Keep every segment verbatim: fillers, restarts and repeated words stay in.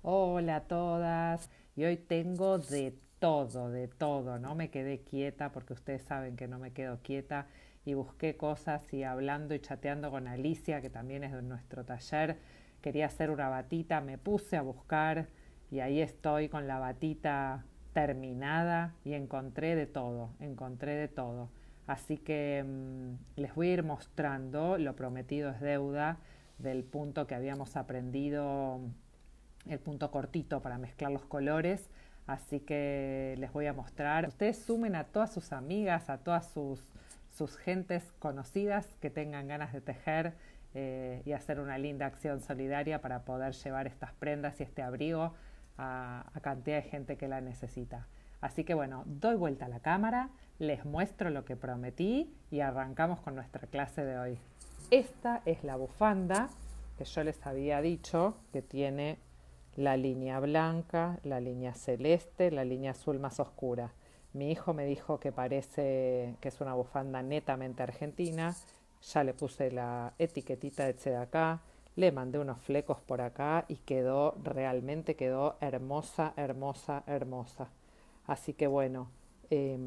Hola a todas. Y hoy tengo de todo, de todo. No me quedé quieta porque ustedes saben que no me quedo quieta y busqué cosas y hablando y chateando con Alicia, que también es de nuestro taller. Quería hacer una batita, me puse a buscar y ahí estoy con la batita terminada y encontré de todo, encontré de todo. Así que mmm, les voy a ir mostrando, lo prometido es deuda, del punto que habíamos aprendido, el punto cortito para mezclar los colores. Así que les voy a mostrar. Ustedes sumen a todas sus amigas, a todas sus, sus gentes conocidas que tengan ganas de tejer eh, y hacer una linda acción solidaria para poder llevar estas prendas y este abrigo a, a cantidad de gente que la necesita. Así que bueno, doy vuelta a la cámara, les muestro lo que prometí y arrancamos con nuestra clase de hoy. Esta es la bufanda que yo les había dicho que tiene la línea blanca, la línea celeste, la línea azul más oscura. Mi hijo me dijo que parece que es una bufanda netamente argentina. Ya le puse la etiquetita de Tzedakah, le mandé unos flecos por acá y quedó, realmente quedó hermosa, hermosa, hermosa. Así que bueno, eh,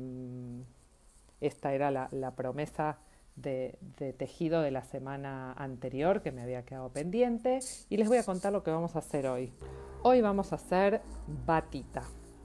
esta era la, la promesa de, de tejido de la semana anterior que me había quedado pendiente y les voy a contar lo que vamos a hacer hoy. Hoy vamos a hacer batita,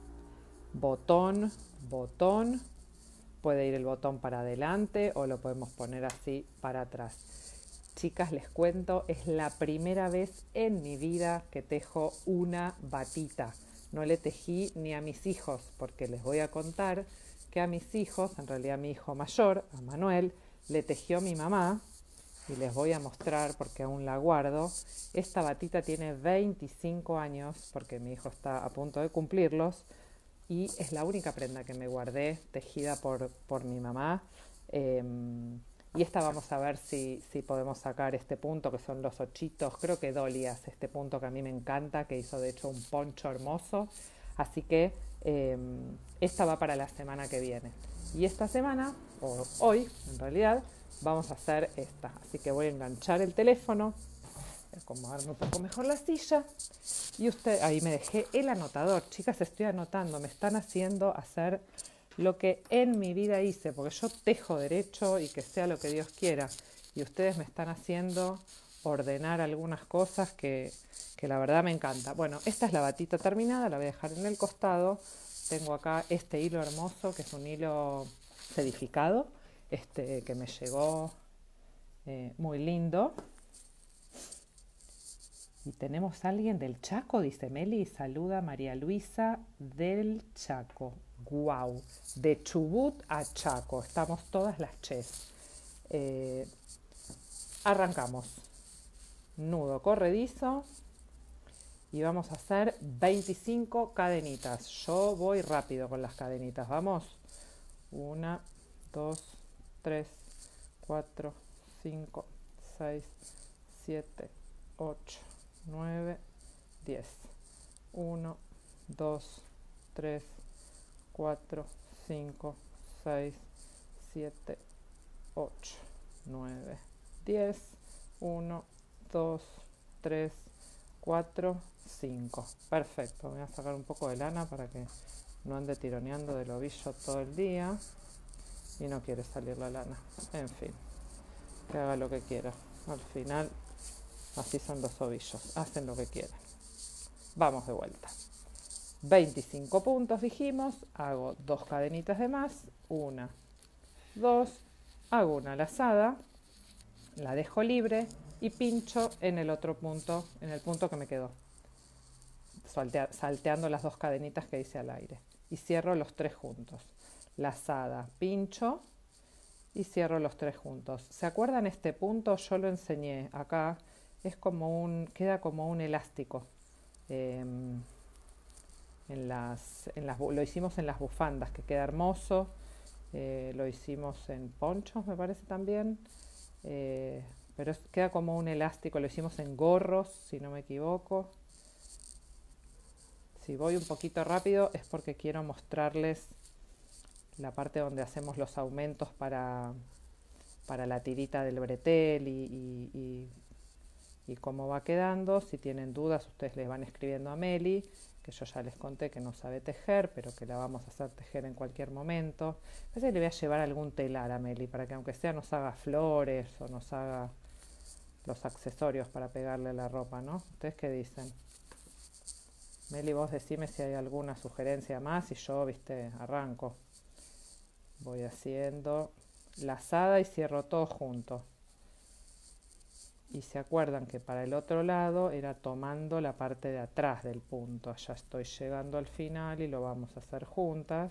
botón, botón, puede ir el botón para adelante o lo podemos poner así para atrás. Chicas, les cuento, es la primera vez en mi vida que tejo una batita. No le tejí ni a mis hijos, porque les voy a contar que a mis hijos, en realidad a mi hijo mayor, a Manuel, le tejió mi mamá, y les voy a mostrar porque aún la guardo. Esta batita tiene veinticinco años, porque mi hijo está a punto de cumplirlos, y es la única prenda que me guardé, tejida por, por mi mamá. Eh, y esta vamos a ver si, si podemos sacar este punto, que son los ochitos. Creo que Dolly hace este punto que a mí me encanta, que hizo de hecho un poncho hermoso. Así que eh, esta va para la semana que viene. Y esta semana, o hoy en realidad, vamos a hacer esta. Así que voy a enganchar el teléfono, voy a acomodarme un poco mejor la silla. Y usted, ahí me dejé el anotador. Chicas, estoy anotando, me están haciendo hacer lo que en mi vida hice, porque yo tejo derecho y que sea lo que Dios quiera. Y ustedes me están haciendo ordenar algunas cosas que, que la verdad me encanta. Bueno, esta es la batita terminada, la voy a dejar en el costado. Tengo acá este hilo hermoso, que es un hilo sedificado, este, que me llegó eh, muy lindo. Y tenemos a alguien del Chaco, dice Meli, saluda a María Luisa del Chaco. Guau, de Chubut a Chaco, estamos todas las ches. Eh, arrancamos. Nudo corredizo y vamos a hacer veinticinco cadenitas. Yo voy rápido con las cadenitas, vamos. Una, dos, tres, cuatro, cinco, seis, siete, ocho, nueve, diez. uno, dos, tres, cuatro, cinco, seis, siete, ocho, nueve, diez. uno, dos, tres, cuatro, cinco. Perfecto. Voy a sacar un poco de lana para que no ande tironeando del ovillo todo el día. Y no quiere salir la lana. En fin, que haga lo que quiera. Al final, así son los ovillos. Hacen lo que quieren. Vamos de vuelta. veinticinco puntos dijimos. Hago dos cadenitas de más. Una, dos. Hago una lazada. La dejo libre y pincho en el otro punto, en el punto que me quedó. Saltea, salteando las dos cadenitas que hice al aire. Y cierro los tres juntos. Lazada, pincho y cierro los tres juntos. ¿Se acuerdan este punto? Yo lo enseñé acá. Es como un, queda como un elástico. Eh, en las, en las, lo hicimos en las bufandas, que queda hermoso. Eh, lo hicimos en ponchos, me parece también. Eh, pero es, queda como un elástico. Lo hicimos en gorros, si no me equivoco. Si voy un poquito rápido es porque quiero mostrarles la parte donde hacemos los aumentos para, para la tirita del bretel y, y, y y cómo va quedando. Si tienen dudas, ustedes les van escribiendo a Meli, que yo ya les conté que no sabe tejer, pero que la vamos a hacer tejer en cualquier momento. A veces le voy a llevar algún telar a Meli, para que aunque sea nos haga flores o nos haga los accesorios para pegarle a la ropa, ¿no? ¿Ustedes qué dicen? Meli, vos decime si hay alguna sugerencia más y yo, viste, arranco. Voy haciendo lazada y cierro todo junto. Y se acuerdan que para el otro lado era tomando la parte de atrás del punto. Ya estoy llegando al final y lo vamos a hacer juntas.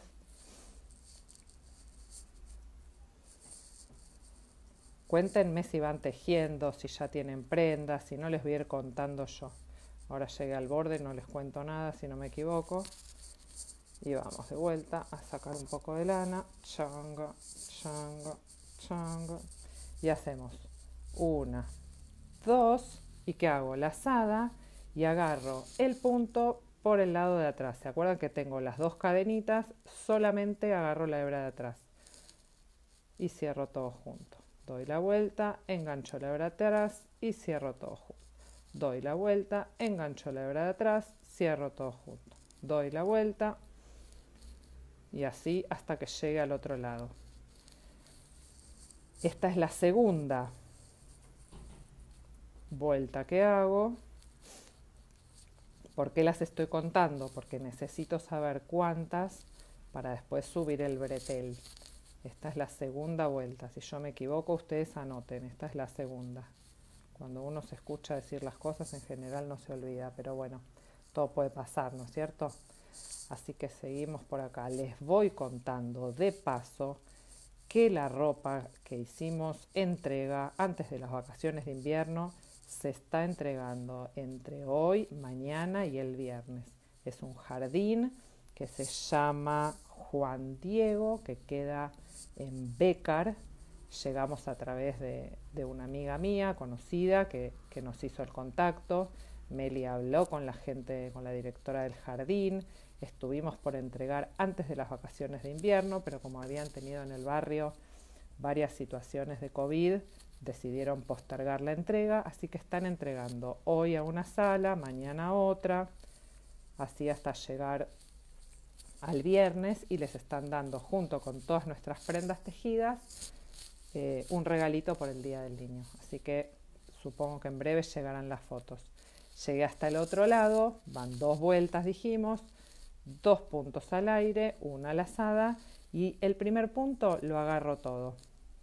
Cuéntenme si van tejiendo, si ya tienen prendas, si no les voy a ir contando yo. Ahora llegué al borde, no les cuento nada si no me equivoco. Y vamos de vuelta a sacar un poco de lana. Changa, changa, changa. Y hacemos una, dos, y ¿qué hago? Lazada y agarro el punto por el lado de atrás. ¿Se acuerdan que tengo las dos cadenitas? Solamente agarro la hebra de atrás y cierro todo junto. Doy la vuelta, engancho la hebra de atrás y cierro todo junto. Doy la vuelta, engancho la hebra de atrás, cierro todo junto. Doy la vuelta y así hasta que llegue al otro lado. Esta es la segunda vuelta que hago. ¿Por qué las estoy contando? Porque necesito saber cuántas para después subir el bretel. Esta es la segunda vuelta. Si yo me equivoco, ustedes anoten. Esta es la segunda. Cuando uno se escucha decir las cosas, en general no se olvida. Pero bueno, todo puede pasar, ¿no es cierto? Así que seguimos por acá. Les voy contando de paso que la ropa que hicimos entrega antes de las vacaciones de invierno se está entregando entre hoy, mañana y el viernes. Es un jardín que se llama Juan Diego, que queda en Bécar. Llegamos a través de, de una amiga mía conocida que, que nos hizo el contacto. Meli habló con la gente, con la directora del jardín. Estuvimos por entregar antes de las vacaciones de invierno, pero como habían tenido en el barrio varias situaciones de COVID, decidieron postergar la entrega, así que están entregando hoy a una sala, mañana a otra, así hasta llegar al viernes, y les están dando, junto con todas nuestras prendas tejidas, eh, un regalito por el Día del Niño. Así que supongo que en breve llegarán las fotos. Llegué hasta el otro lado, van dos vueltas dijimos, dos puntos al aire, una lazada, y el primer punto lo agarro todo.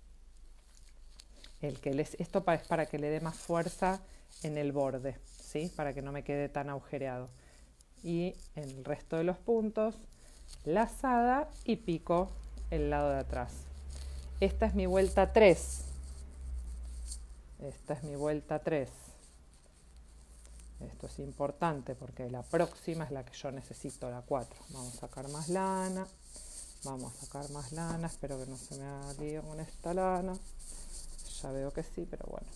El que les, esto es para que le dé más fuerza en el borde, ¿sí? Para que no me quede tan agujereado. Y en el resto de los puntos, lazada y pico el lado de atrás. Esta es mi vuelta tres. Esta es mi vuelta tres. Esto es importante porque la próxima es la que yo necesito, la cuatro. Vamos a sacar más lana. Vamos a sacar más lana. Espero que no se me haga lío con esta lana. Ya veo que sí, pero bueno.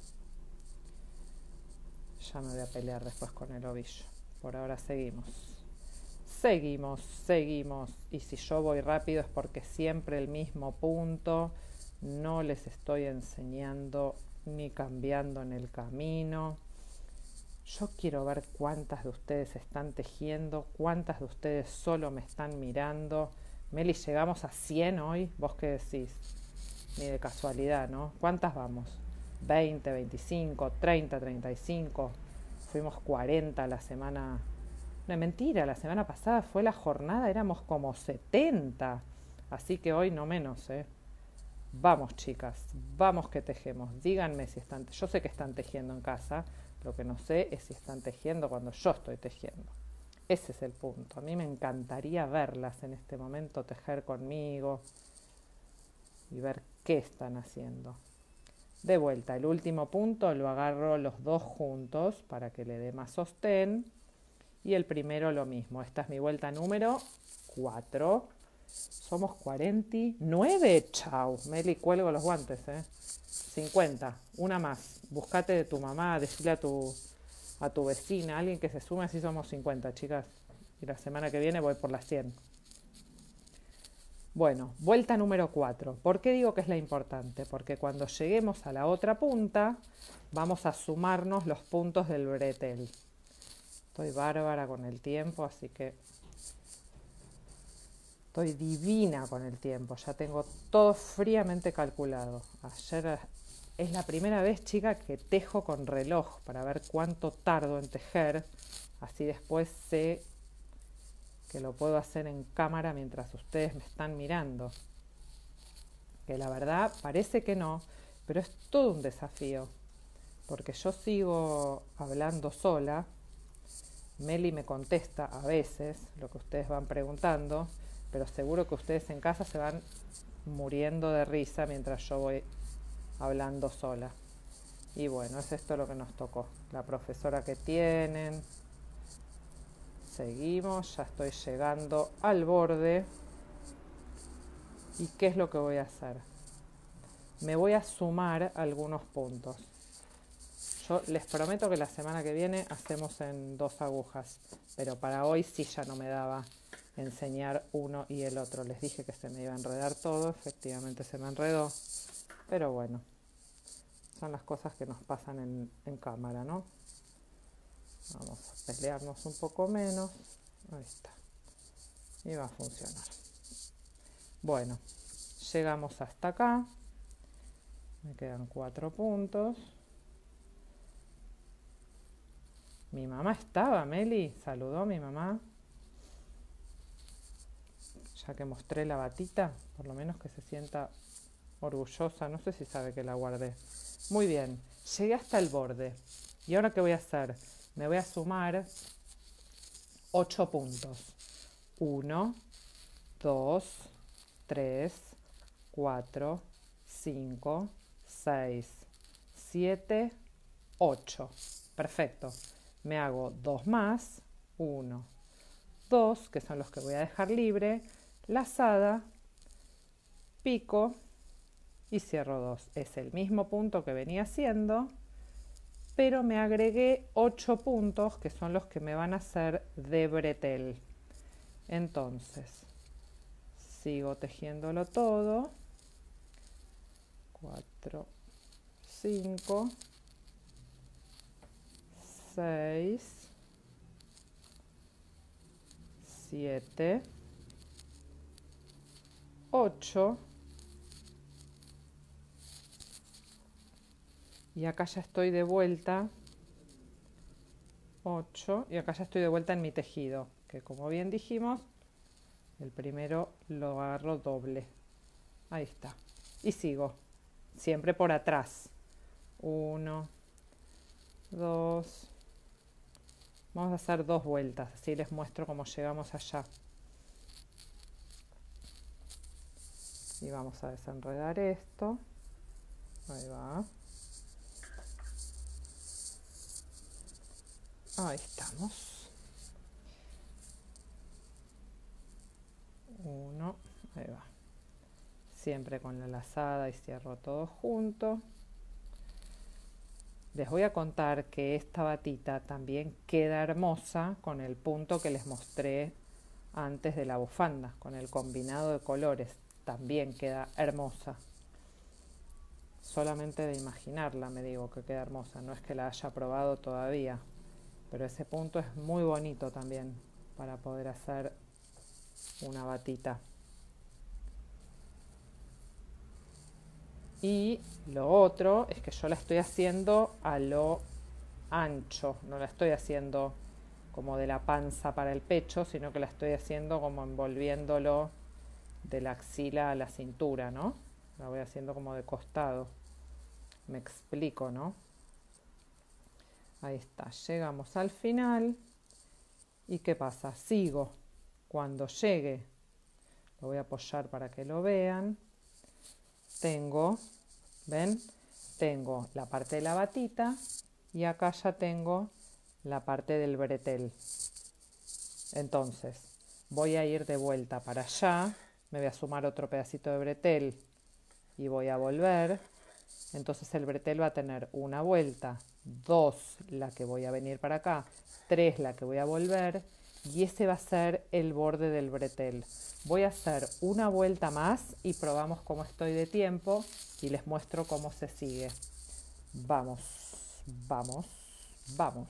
Ya me voy a pelear después con el ovillo. Por ahora seguimos. Seguimos, seguimos. Y si yo voy rápido es porque siempre el mismo punto. No les estoy enseñando ni cambiando en el camino. Yo quiero ver cuántas de ustedes están tejiendo, cuántas de ustedes solo me están mirando. Meli, ¿llegamos a cien hoy? ¿Vos qué decís? Ni de casualidad, ¿no? ¿Cuántas vamos? veinte, veinticinco, treinta, treinta y cinco. Fuimos cuarenta la semana... No, mentira, la semana pasada fue la jornada, éramos como setenta. Así que hoy no menos, ¿eh? Vamos, chicas, vamos que tejemos. Díganme si están... Yo sé que están tejiendo en casa. Lo que no sé es si están tejiendo cuando yo estoy tejiendo. Ese es el punto. A mí me encantaría verlas en este momento tejer conmigo y ver qué están haciendo. De vuelta, el último punto lo agarro los dos juntos para que le dé más sostén. Y el primero lo mismo. Esta es mi vuelta número cuatro. Somos cuarenta y nueve. Chau. Meli, cuelgo los guantes, ¿eh? cincuenta. Una más. Buscate de tu mamá, decirle a tu, a tu vecina, alguien que se sume, así somos cincuenta, chicas. Y la semana que viene voy por las cien. Bueno, vuelta número cuatro. ¿Por qué digo que es la importante? Porque cuando lleguemos a la otra punta, vamos a sumarnos los puntos del bretel. Estoy bárbara con el tiempo, así que estoy divina con el tiempo. Ya tengo todo fríamente calculado. Ayer es la primera vez, chica, que tejo con reloj para ver cuánto tardo en tejer. Así después sé que lo puedo hacer en cámara mientras ustedes me están mirando. Que la verdad parece que no, pero es todo un desafío. Porque yo sigo hablando sola. Meli me contesta a veces lo que ustedes van preguntando, pero seguro que ustedes en casa se van muriendo de risa mientras yo voy hablando sola. Y bueno, es esto lo que nos tocó. La profesora que tienen. Seguimos, ya estoy llegando al borde. ¿Y qué es lo que voy a hacer? Me voy a sumar algunos puntos. Yo les prometo que la semana que viene hacemos en dos agujas, pero para hoy sí ya no me daba enseñar uno y el otro. Les dije que se me iba a enredar todo, efectivamente se me enredó, pero bueno, son las cosas que nos pasan en, en cámara, ¿no? Vamos a pelearnos un poco menos. Ahí está. Y va a funcionar. Bueno, llegamos hasta acá. Me quedan cuatro puntos. Mi mamá estaba, Meli. Saludó a mi mamá. Ya que mostré la batita, por lo menos que se sienta orgullosa. No sé si sabe que la guardé. Muy bien. Llegué hasta el borde. ¿Y ahora qué voy a hacer? Me voy a sumar ocho puntos. uno, dos, tres, cuatro, cinco, seis, siete, ocho. Perfecto. Me hago dos más. uno, dos, que son los que voy a dejar libre. Lazada, pico y cierro dos. Es el mismo punto que venía haciendo, pero me agregué ocho puntos que son los que me van a hacer de bretel. Entonces, sigo tejiéndolo todo. cuatro, cinco, seis, siete, ocho. Y acá ya estoy de vuelta. ocho. Y acá ya estoy de vuelta en mi tejido. Que como bien dijimos, el primero lo agarro doble. Ahí está. Y sigo. Siempre por atrás. uno, dos. Vamos a hacer dos vueltas. Así les muestro cómo llegamos allá. Y vamos a desenredar esto. Ahí va. Ahí estamos. Uno. Ahí va. Siempre con la lazada y cierro todo junto. Les voy a contar que esta batita también queda hermosa con el punto que les mostré antes de la bufanda, con el combinado de colores. También queda hermosa. Solamente de imaginarla me digo que queda hermosa, no es que la haya probado todavía, pero ese punto es muy bonito también para poder hacer una batita. Y lo otro es que yo la estoy haciendo a lo ancho, no la estoy haciendo como de la panza para el pecho, sino que la estoy haciendo como envolviéndolo de la axila a la cintura, ¿no? La voy haciendo como de costado. Me explico, ¿no? Ahí está, llegamos al final. ¿Y qué pasa? Sigo. Cuando llegue, lo voy a apoyar para que lo vean. Tengo, ¿ven? Tengo la parte de la batita y acá ya tengo la parte del bretel. Entonces, voy a ir de vuelta para allá. Me voy a sumar otro pedacito de bretel y voy a volver. Entonces el bretel va a tener una vuelta, dos la que voy a venir para acá, tres la que voy a volver y ese va a ser el borde del bretel. Voy a hacer una vuelta más y probamos cómo estoy de tiempo y les muestro cómo se sigue. Vamos, vamos, vamos.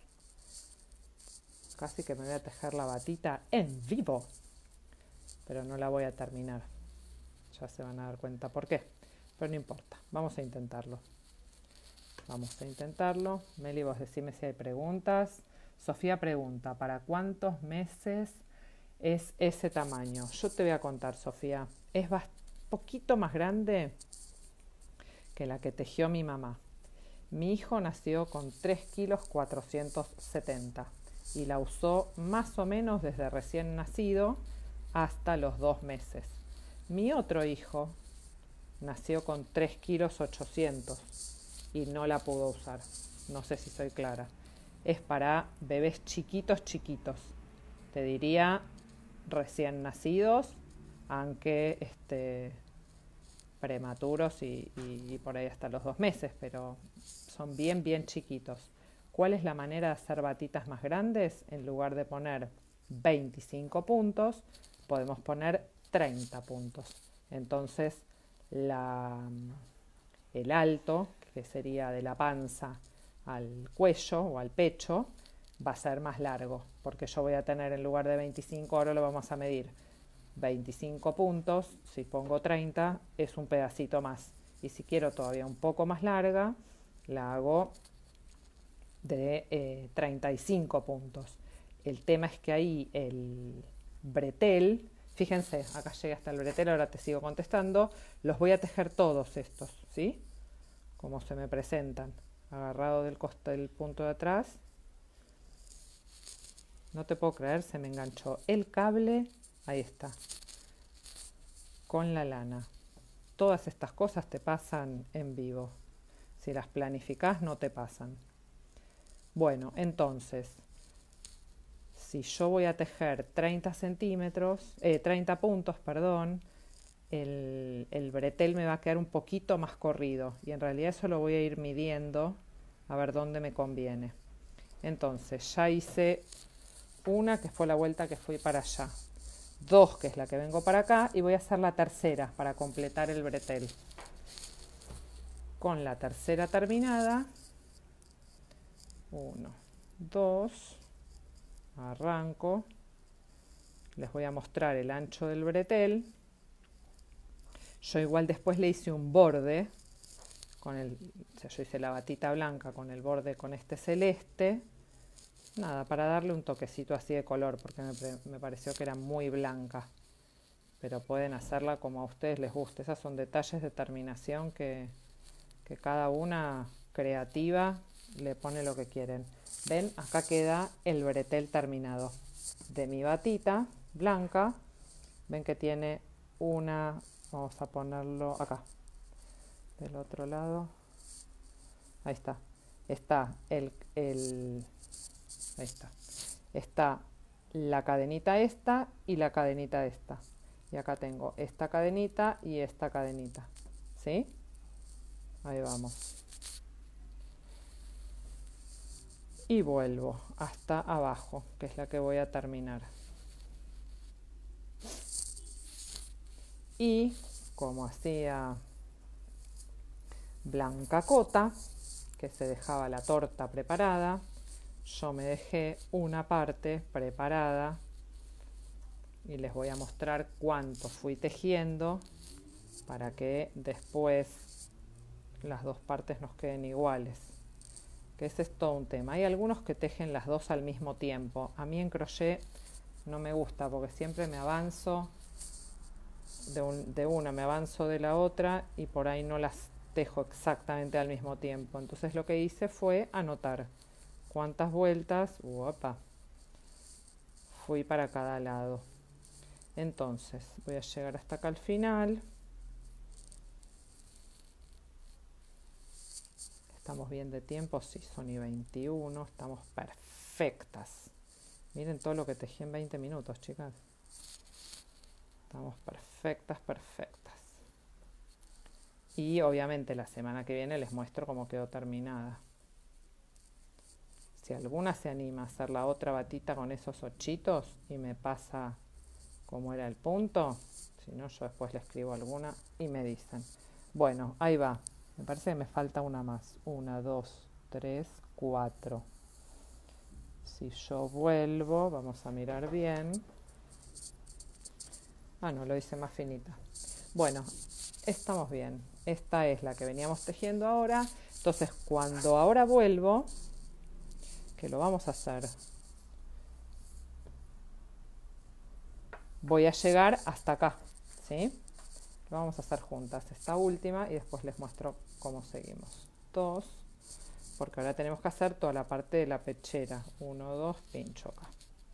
Casi que me voy a tejer la batita en vivo, pero no la voy a terminar. Ya se van a dar cuenta por qué, pero no importa, vamos a intentarlo. Vamos a intentarlo. Meli, vos decime si hay preguntas. Sofía pregunta, ¿para cuántos meses es ese tamaño? Yo te voy a contar, Sofía. Es un poquito más grande que la que tejió mi mamá. Mi hijo nació con tres kilos cuatrocientos setenta y la usó más o menos desde recién nacido hasta los dos meses. Mi otro hijo nació con tres kilos ochocientos y no la pudo usar. No sé si soy clara. Es para bebés chiquitos, chiquitos. Te diría recién nacidos, aunque este, prematuros y, y, y por ahí hasta los dos meses, pero son bien, bien chiquitos. ¿Cuál es la manera de hacer batitas más grandes? En lugar de poner veinticinco puntos, podemos poner treinta puntos. Entonces, la, el alto, que sería de la panza al cuello o al pecho, va a ser más largo, porque yo voy a tener en lugar de veinticinco, ahora lo vamos a medir, veinticinco puntos. Si pongo treinta, es un pedacito más. Y si quiero todavía un poco más larga, la hago de eh, treinta y cinco puntos. El tema es que ahí el bretel, fíjense, acá llegué hasta el bretel, ahora te sigo contestando, los voy a tejer todos estos, ¿sí? Como se me presentan, agarrado del costo del punto de atrás. No te puedo creer, se me enganchó el cable, ahí está, con la lana. Todas estas cosas te pasan en vivo. Si las planificás, no te pasan. Bueno, entonces, si yo voy a tejer treinta centímetros, eh, treinta puntos, perdón, el, el bretel me va a quedar un poquito más corrido y en realidad eso lo voy a ir midiendo a ver dónde me conviene. Entonces, ya hice una, que fue la vuelta que fui para allá, dos, que es la que vengo para acá, y voy a hacer la tercera para completar el bretel. Con la tercera terminada, uno, dos, arranco, les voy a mostrar el ancho del bretel. Yo igual después le hice un borde, con el, o sea, yo hice la batita blanca con el borde con este celeste, nada, para darle un toquecito así de color, porque me, me pareció que era muy blanca, pero pueden hacerla como a ustedes les guste. Esos son detalles de terminación que, que cada una creativa le pone lo que quieren. Ven, acá queda el bretel terminado de mi batita blanca. Ven que tiene una, vamos a ponerlo acá, del otro lado, ahí está, está el, el ahí está, está la cadenita esta y la cadenita esta, y acá tengo esta cadenita y esta cadenita, ¿sí? Ahí vamos. Y vuelvo hasta abajo, que es la que voy a terminar. Y como hacía Blanca Cota, que se dejaba la torta preparada, yo me dejé una parte preparada y les voy a mostrar cuánto fui tejiendo para que después las dos partes nos queden iguales, que ese es todo un tema. Hay algunos que tejen las dos al mismo tiempo. A mí en crochet no me gusta porque siempre me avanzo de, un, de una, me avanzo de la otra y por ahí no las tejo exactamente al mismo tiempo. Entonces lo que hice fue anotar cuántas vueltas uopa, fui para cada lado. Entonces voy a llegar hasta acá al final. ¿Estamos bien de tiempo? Sí, son y veintiuno, estamos perfectas. Miren todo lo que tejí en veinte minutos, chicas. Estamos perfectas, perfectas. Y obviamente la semana que viene les muestro cómo quedó terminada. Si alguna se anima a hacer la otra batita con esos ochitos y me pasa cómo era el punto, si no yo después le escribo alguna y me dicen. Bueno, ahí va. Me parece que me falta una más. Una, dos, tres, cuatro. Si yo vuelvo, vamos a mirar bien. Ah, no, lo hice más finita. Bueno, estamos bien. Esta es la que veníamos tejiendo ahora. Entonces, cuando ahora vuelvo, que lo vamos a hacer, voy a llegar hasta acá, ¿sí? Lo vamos a hacer juntas, esta última, y después les muestro cómo seguimos. Dos, porque ahora tenemos que hacer toda la parte de la pechera. Uno, dos, pincho acá.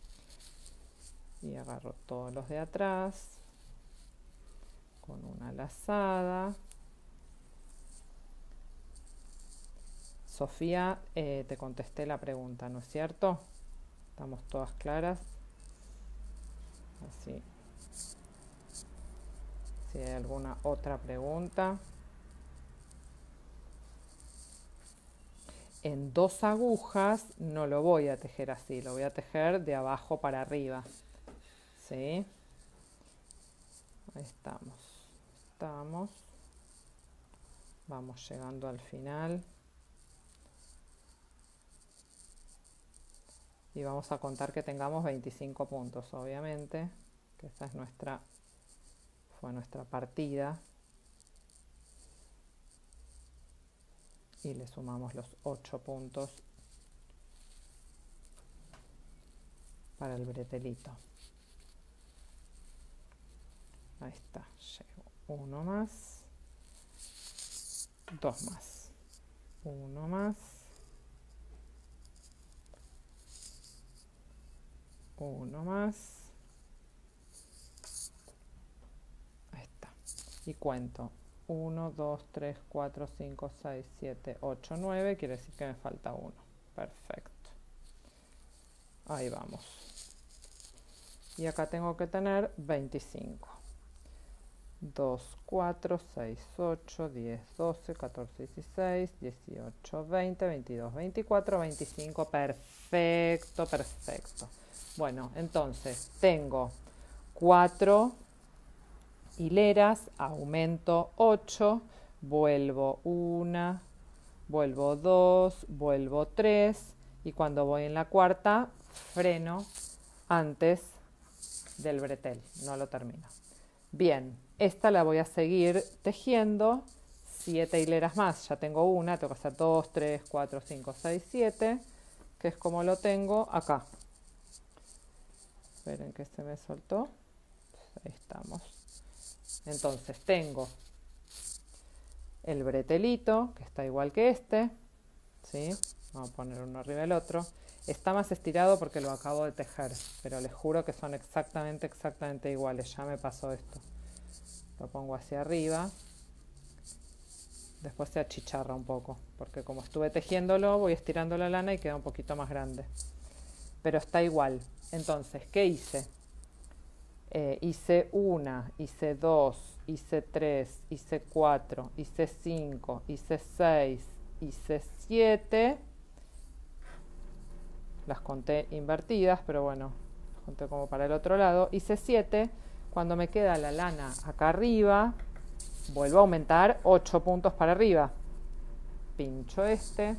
Y agarro todos los de atrás con una lazada. Sofía, eh, te contesté la pregunta, ¿no es cierto? ¿Estamos todas claras? Así. Si hay alguna otra pregunta. En dos agujas no lo voy a tejer así, lo voy a tejer de abajo para arriba. ¿Sí? Ahí estamos. Estamos. Vamos llegando al final. Y vamos a contar que tengamos veinticinco puntos, obviamente, que esta es nuestra, fue nuestra partida. Y le sumamos los ocho puntos para el bretelito. Ahí está, llego uno más, dos más, uno más, uno más, ahí está, y cuento uno, dos, tres, cuatro, cinco, seis, siete, ocho, nueve, quiere decir que me falta uno. Perfecto, ahí vamos, y acá tengo que tener veinticinco. dos, cuatro, seis, ocho, diez, doce, catorce, dieciséis, dieciocho, veinte, veintidós, veinticuatro, veinticinco. Perfecto, perfecto. Bueno, entonces tengo cuatro hileras, aumento ocho, vuelvo una, vuelvo dos, vuelvo tres y cuando voy en la cuarta freno antes del bretel, no lo termino. Bien, esta la voy a seguir tejiendo siete hileras más, ya tengo una, tengo que hacer dos, tres, cuatro, cinco, seis, siete, que es como lo tengo acá. Esperen que se me soltó, ahí estamos. Entonces tengo el bretelito, que está igual que este, ¿sí? Vamos a poner uno arriba del otro. Está más estirado porque lo acabo de tejer, pero les juro que son exactamente, exactamente iguales. Ya me pasó esto. Lo pongo hacia arriba. Después se achicharra un poco, porque como estuve tejiéndolo, voy estirando la lana y queda un poquito más grande. Pero está igual. Entonces, ¿qué hice? Eh, hice una, hice dos, hice tres, hice cuatro, hice cinco, hice seis, hice siete. Las conté invertidas, pero bueno, las conté como para el otro lado. Hice siete. Cuando me queda la lana acá arriba, vuelvo a aumentar ocho puntos para arriba. Pincho este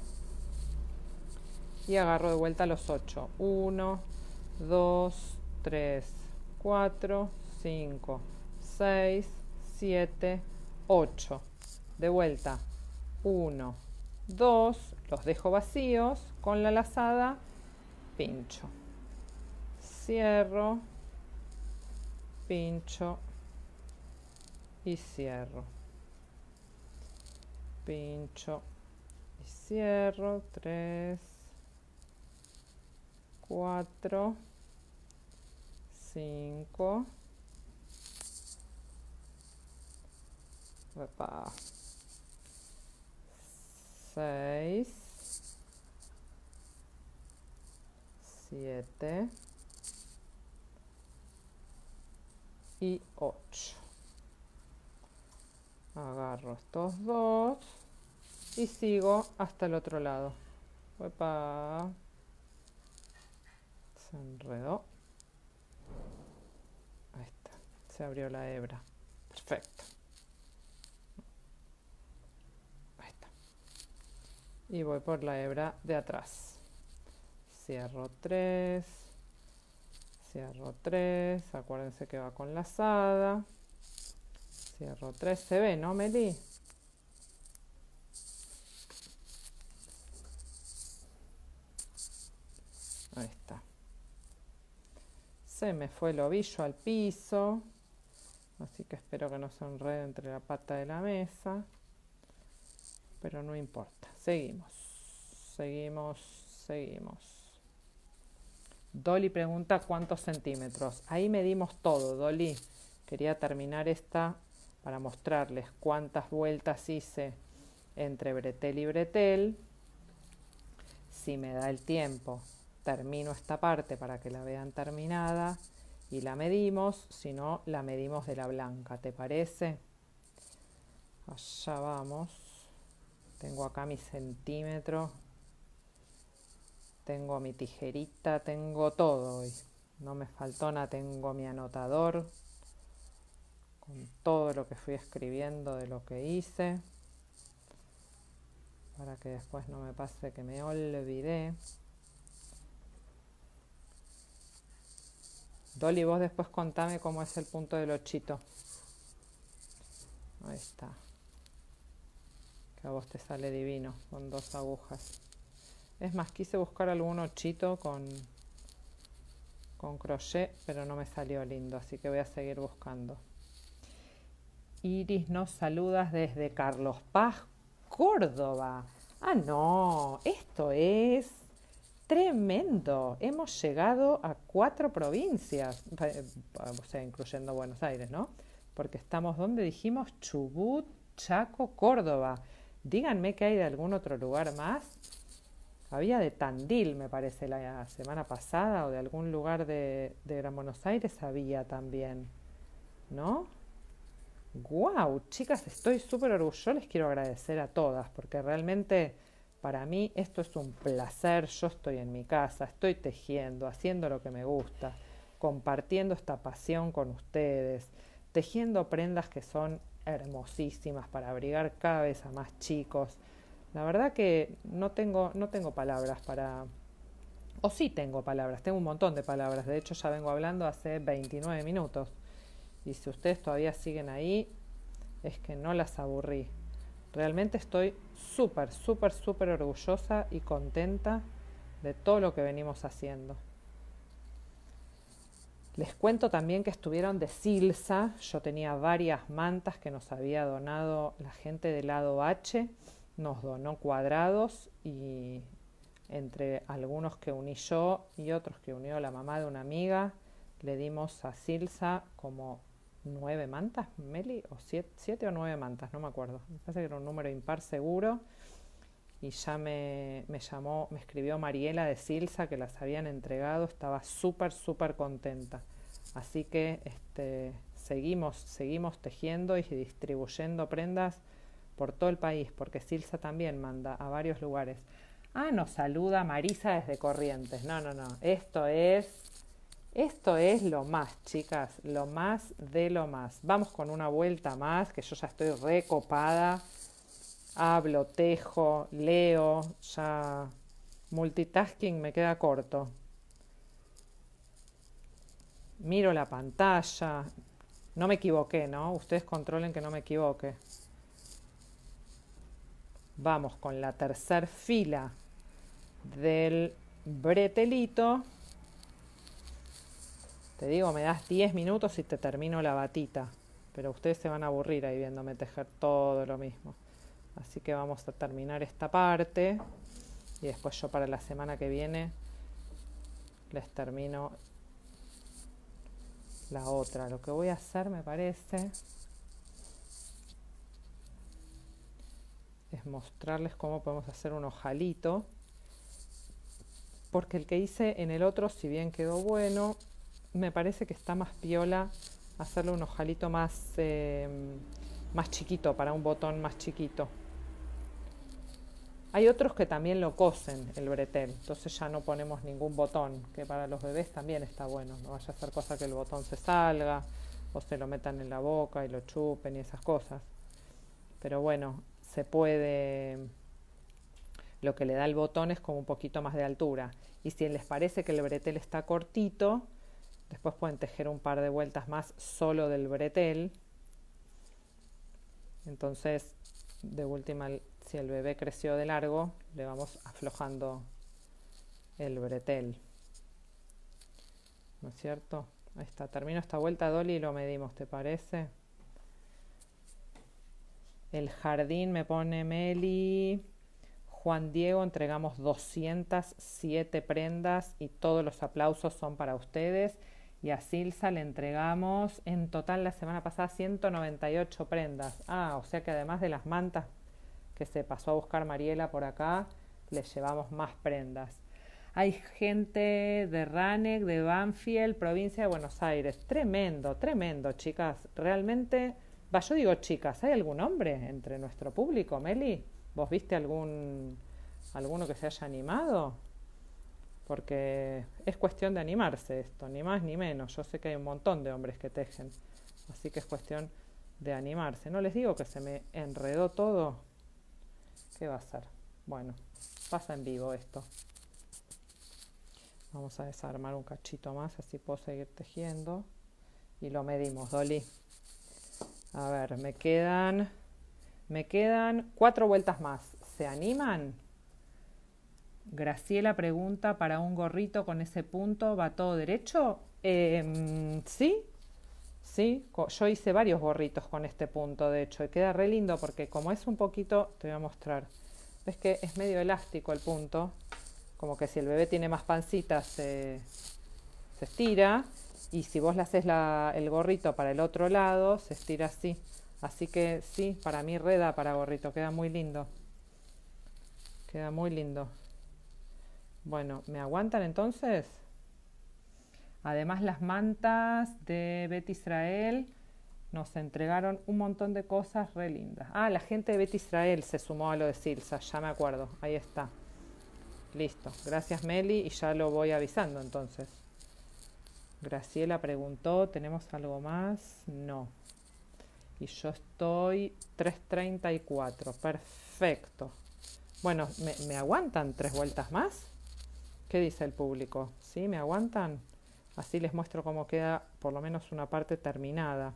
y agarro de vuelta los ocho. uno, dos, tres, cuatro, cinco, seis, siete, ocho. De vuelta. uno, dos, los dejo vacíos con la lazada. Pincho, cierro, pincho y cierro, pincho y cierro, tres, cuatro, cinco, seis, siete y ocho. Agarro estos dos y sigo hasta el otro lado. Uepa. Se enredó. Ahí está. Se abrió la hebra. Perfecto. Ahí está. Y voy por la hebra de atrás. Cierro tres. Cierro tres. Acuérdense que va con lazada. Cierro tres. ¿Se ve, no, Meli? Ahí está. Se me fue el ovillo al piso. Así que espero que no se enrede entre la pata de la mesa. Pero no importa. Seguimos. Seguimos. Seguimos. Dolly pregunta cuántos centímetros. Ahí medimos todo, Dolly. Quería terminar esta para mostrarles cuántas vueltas hice entre bretel y bretel. Si me da el tiempo, termino esta parte para que la vean terminada y la medimos. Si no, la medimos de la blanca, ¿te parece? Allá vamos. Tengo acá mi centímetro. Tengo mi tijerita, tengo todo hoy. No me faltó nada, tengo mi anotador con todo lo que fui escribiendo de lo que hice. Para que después no me pase que me olvidé. Dolly, vos después contame cómo es el punto del ochito. Ahí está. Que a vos te sale divino con dos agujas. Es más, quise buscar algún ochito con, con crochet, pero no me salió lindo, así que voy a seguir buscando. Iris nos saludas desde Carlos Paz, Córdoba. Ah, no, esto es tremendo. Hemos llegado a cuatro provincias, o sea, incluyendo Buenos Aires, ¿no? Porque estamos, ¿dónde dijimos? Chubut, Chaco, Córdoba. Díganme que hay de algún otro lugar más. Había de Tandil, me parece, la semana pasada, o de algún lugar de, de Gran Buenos Aires había también, ¿no? ¡Guau! Chicas, estoy súper orgullosa. Les quiero agradecer a todas, porque realmente para mí esto es un placer. Yo estoy en mi casa, estoy tejiendo, haciendo lo que me gusta, compartiendo esta pasión con ustedes, tejiendo prendas que son hermosísimas para abrigar cada vez a más chicos. La verdad que no tengo, no tengo palabras para... O sí tengo palabras, tengo un montón de palabras. De hecho ya vengo hablando hace veintinueve minutos. Y si ustedes todavía siguen ahí, es que no las aburrí. Realmente estoy súper, súper, súper orgullosa y contenta de todo lo que venimos haciendo. Les cuento también que estuvieron de Silsa. Yo tenía varias mantas que nos había donado la gente del lado H. Nos donó cuadrados y entre algunos que uní yo y otros que unió la mamá de una amiga, le dimos a Silsa como nueve mantas, Meli, o siete, siete o nueve mantas, no me acuerdo. Me parece que era un número impar seguro. Y ya me, me llamó, me escribió Mariela de Silsa que las habían entregado. Estaba súper, súper contenta. Así que este, seguimos, seguimos tejiendo y distribuyendo prendas por todo el país, porque Silsa también manda a varios lugares. Ah, nos saluda Marisa desde Corrientes. No, no, no. Esto es, esto es lo más, chicas. Lo más de lo más. Vamos con una vuelta más, que yo ya estoy recopada. Hablo, tejo, leo. Ya multitasking me queda corto. Miro la pantalla. No me equivoqué, ¿no? Ustedes controlen que no me equivoque. Vamos con la tercera fila del bretelito. Te digo, me das diez minutos y te termino la batita. Pero ustedes se van a aburrir ahí viéndome tejer todo lo mismo. Así que vamos a terminar esta parte. Y después yo para la semana que viene les termino la otra. Lo que voy a hacer, me parece, es mostrarles cómo podemos hacer un ojalito, porque el que hice en el otro, si bien quedó bueno, me parece que está más piola hacerle un ojalito más, eh, más chiquito, para un botón más chiquito. Hay otros que también lo cosen el bretel, entonces ya no ponemos ningún botón, que para los bebés también está bueno, no vaya a ser cosa que el botón se salga o se lo metan en la boca y lo chupen y esas cosas. Pero bueno, se puede, lo que le da el botón es como un poquito más de altura. Y si les parece que el bretel está cortito, después pueden tejer un par de vueltas más solo del bretel. Entonces, de última, si el bebé creció de largo, le vamos aflojando el bretel. ¿No es cierto? Ahí está. Termino esta vuelta, Dolly, y lo medimos, ¿te parece? El jardín me pone Meli. Juan Diego, entregamos doscientas siete prendas y todos los aplausos son para ustedes. Y a Silsa le entregamos en total la semana pasada ciento noventa y ocho prendas. Ah, o sea que además de las mantas que se pasó a buscar Mariela por acá, les llevamos más prendas. Hay gente de Ranec, de Banfield, provincia de Buenos Aires. Tremendo, tremendo, chicas. Realmente, va, yo digo chicas, ¿hay algún hombre entre nuestro público, Meli? ¿Vos viste algún alguno que se haya animado? Porque es cuestión de animarse esto, ni más ni menos. Yo sé que hay un montón de hombres que tejen, así que es cuestión de animarse. No les digo que se me enredó todo. ¿Qué va a ser? Bueno, pasa en vivo esto. Vamos a desarmar un cachito más, así puedo seguir tejiendo. Y lo medimos, Dolly. A ver, me quedan, me quedan cuatro vueltas más. ¿Se animan? Graciela pregunta, ¿para un gorrito con ese punto va todo derecho? Eh, sí, sí, yo hice varios gorritos con este punto, de hecho, y queda re lindo porque como es un poquito, te voy a mostrar, ves que es medio elástico el punto, como que si el bebé tiene más pancita se, se estira, y si vos le haces la, el gorrito para el otro lado, se estira así. Así que sí, para mí reda para gorrito, queda muy lindo. Queda muy lindo. Bueno, ¿me aguantan entonces? Además las mantas de Bet Israel nos entregaron un montón de cosas re lindas. Ah, la gente de Bet Israel se sumó a lo de Silsa, ya me acuerdo, ahí está. Listo, gracias Meli y ya lo voy avisando entonces. Graciela preguntó, ¿tenemos algo más? No. Y yo estoy tres treinta y cuatro, perfecto. Bueno, ¿me, ¿me aguantan tres vueltas más? ¿Qué dice el público? ¿Sí? ¿Me aguantan? Así les muestro cómo queda por lo menos una parte terminada.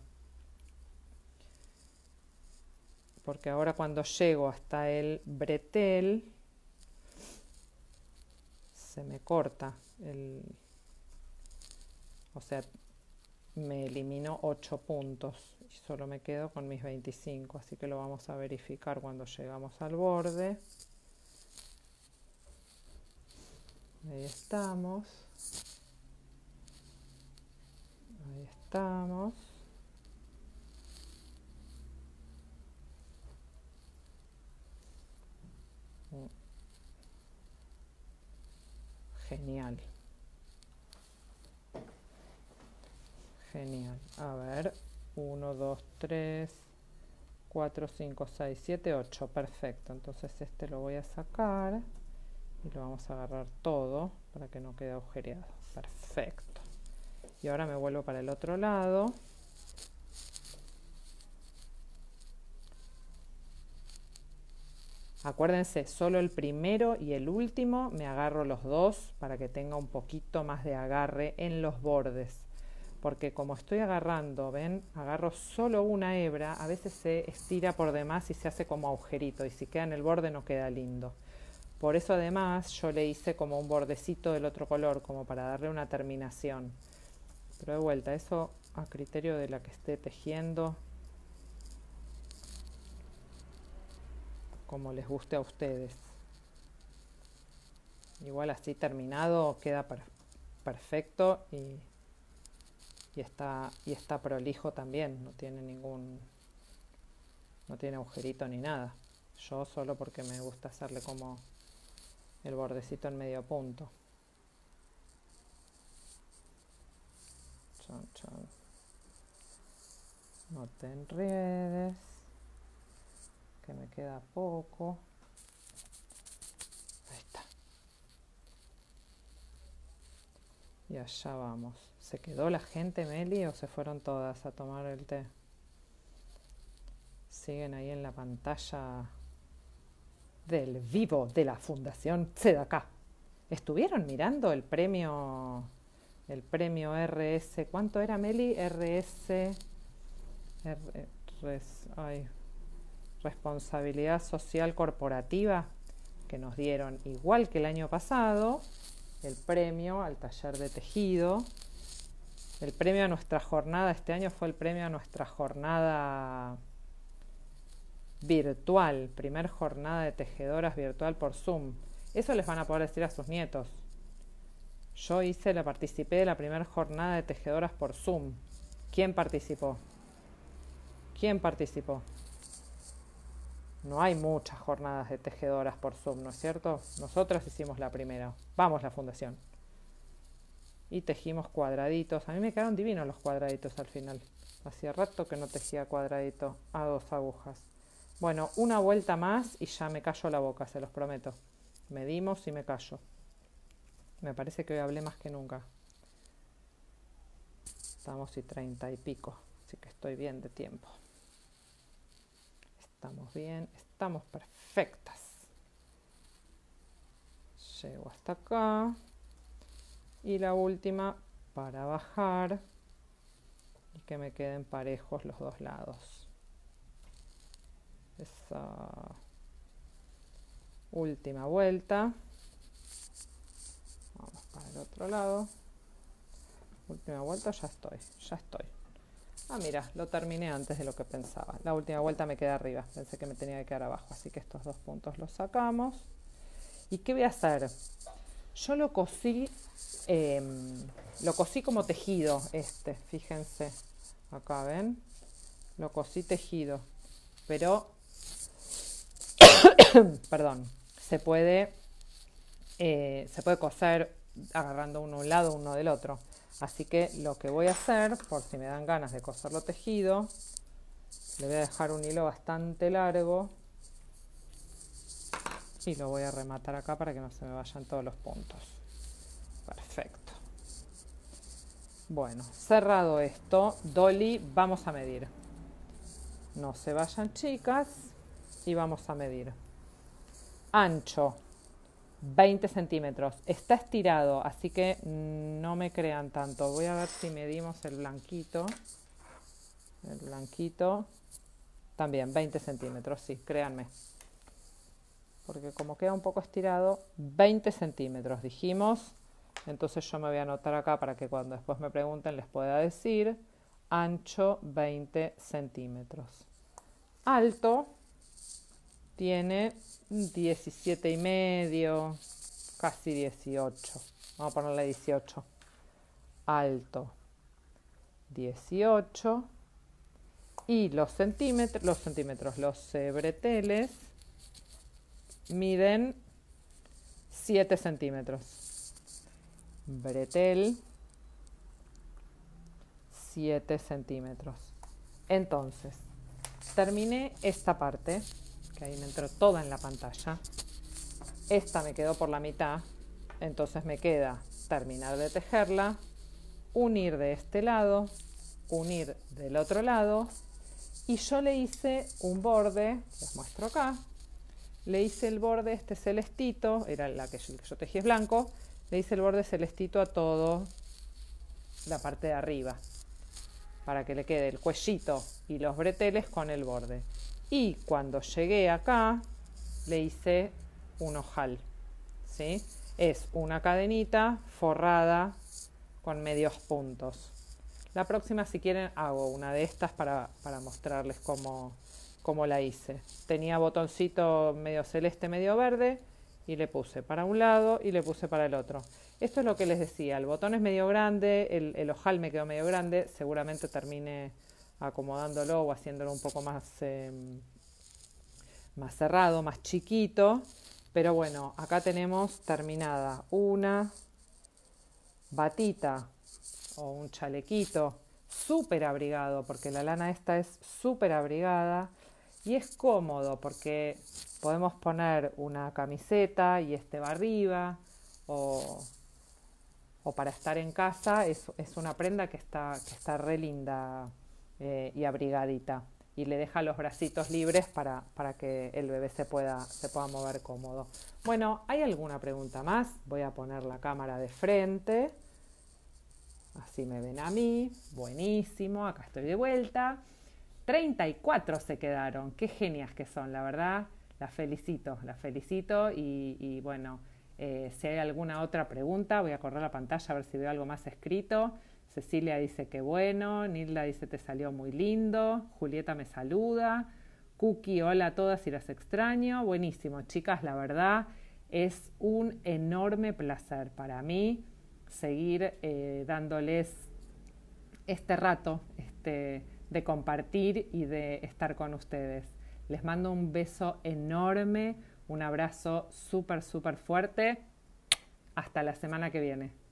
Porque ahora cuando llego hasta el bretel, se me corta. El, o sea, me eliminó ocho puntos y solo me quedo con mis veinticinco. Así que lo vamos a verificar cuando llegamos al borde. Ahí estamos. Ahí estamos. Genial. Genial. A ver. uno, dos, tres, cuatro, cinco, seis, siete, ocho. Perfecto. Entonces este lo voy a sacar. Y lo vamos a agarrar todo para que no quede agujereado. Perfecto. Y ahora me vuelvo para el otro lado. Acuérdense, solo el primero y el último me agarro los dos para que tenga un poquito más de agarre en los bordes. Porque como estoy agarrando, ven, agarro solo una hebra, a veces se estira por demás y se hace como agujerito. Y si queda en el borde no queda lindo. Por eso además yo le hice como un bordecito del otro color, como para darle una terminación. Pero de vuelta, eso a criterio de la que esté tejiendo, como les guste a ustedes. Igual así terminado queda per perfecto y, y, está, y está prolijo también, no tiene ningún, no tiene agujerito ni nada. Yo solo porque me gusta hacerle como el bordecito en medio punto. Chan, chan. No te enredes, que me queda poco. Y allá vamos. ¿Se quedó la gente, Meli, o se fueron todas a tomar el té? Siguen ahí en la pantalla del vivo de la Fundación Tzedakah. ¿Estuvieron mirando el premio, el premio R S? ¿Cuánto era, Meli? R S, R, res, ay, Responsabilidad Social Corporativa, que nos dieron, igual que el año pasado, el premio al taller de tejido. El premio a nuestra jornada, este año fue el premio a nuestra jornada virtual, primer jornada de tejedoras virtual por Zoom. Eso les van a poder decir a sus nietos. Yo hice, la participé de la primera jornada de tejedoras por Zoom. ¿Quién participó? ¿Quién participó? No hay muchas jornadas de tejedoras por Zoom, ¿no es cierto? Nosotras hicimos la primera. Vamos, la fundación. Y tejimos cuadraditos. A mí me quedaron divinos los cuadraditos al final. Hacía rato que no tejía cuadradito a dos agujas. Bueno, una vuelta más y ya me callo la boca, se los prometo. Medimos y me callo. Me parece que hoy hablé más que nunca. Estamos y treinta y pico, así que estoy bien de tiempo. Estamos bien, estamos perfectas. Llego hasta acá. Y la última para bajar y que me queden parejos los dos lados. Esa última vuelta. Vamos para el otro lado. Última vuelta, ya estoy, ya estoy. Ah, mira, lo terminé antes de lo que pensaba. La última vuelta me quedé arriba, pensé que me tenía que quedar abajo, así que estos dos puntos los sacamos. ¿Y qué voy a hacer? Yo lo cosí, eh, lo cosí como tejido este, fíjense. Acá, ¿ven? Lo cosí tejido, pero, perdón, se puede, eh, se puede coser agarrando uno de un lado, uno del otro. Así que lo que voy a hacer, por si me dan ganas de coserlo tejido, le voy a dejar un hilo bastante largo y lo voy a rematar acá para que no se me vayan todos los puntos. Perfecto. Bueno, cerrado esto, Dolly, vamos a medir. No se vayan, chicas, y vamos a medir. Ancho, veinte centímetros. Está estirado, así que no me crean tanto. Voy a ver si medimos el blanquito. El blanquito. También veinte centímetros, sí, créanme. Porque como queda un poco estirado, veinte centímetros dijimos. Entonces yo me voy a anotar acá para que cuando después me pregunten les pueda decir. Ancho veinte centímetros. Alto tiene diecisiete y medio, casi dieciocho. Vamos a ponerle dieciocho. Alto dieciocho. Y los centímetros, los centímetros, los eh, breteles miden siete centímetros. Bretel siete centímetros. Entonces, terminé esta parte, que ahí me entró toda en la pantalla. Esta me quedó por la mitad, entonces me queda terminar de tejerla, unir de este lado, unir del otro lado, y yo le hice un borde, les muestro acá, le hice el borde este celestito, era la que yo, el que yo tejí es blanco, le hice el borde celestito a todo la parte de arriba, para que le quede el cuellito y los breteles con el borde. Y cuando llegué acá, le hice un ojal, ¿sí? Es una cadenita forrada con medios puntos. La próxima, si quieren, hago una de estas para, para mostrarles cómo, cómo la hice. Tenía botoncito medio celeste, medio verde, y le puse para un lado y le puse para el otro. Esto es lo que les decía, el botón es medio grande, el, el ojal me quedó medio grande, seguramente termine acomodándolo o haciéndolo un poco más, eh, más cerrado, más chiquito. Pero bueno, acá tenemos terminada una batita o un chalequito súper abrigado, porque la lana esta es súper abrigada y es cómodo porque podemos poner una camiseta y este va arriba, o, o para estar en casa, es, es una prenda que está, que está re linda eh, y abrigadita. Y le deja los bracitos libres para, para que el bebé se pueda, se pueda mover cómodo. Bueno, ¿hay alguna pregunta más? Voy a poner la cámara de frente. Así me ven a mí. Buenísimo, acá estoy de vuelta. treinta y cuatro se quedaron. Qué genias que son, la verdad. Las felicito, las felicito. Y, y bueno, eh, si hay alguna otra pregunta, voy a correr la pantalla a ver si veo algo más escrito. Cecilia dice que bueno, Nilda dice te salió muy lindo, Julieta me saluda, Cookie, hola a todas y las extraño. Buenísimo, chicas, la verdad es un enorme placer para mí seguir eh, dándoles este rato este, de compartir y de estar con ustedes. Les mando un beso enorme, un abrazo súper, súper fuerte. Hasta la semana que viene.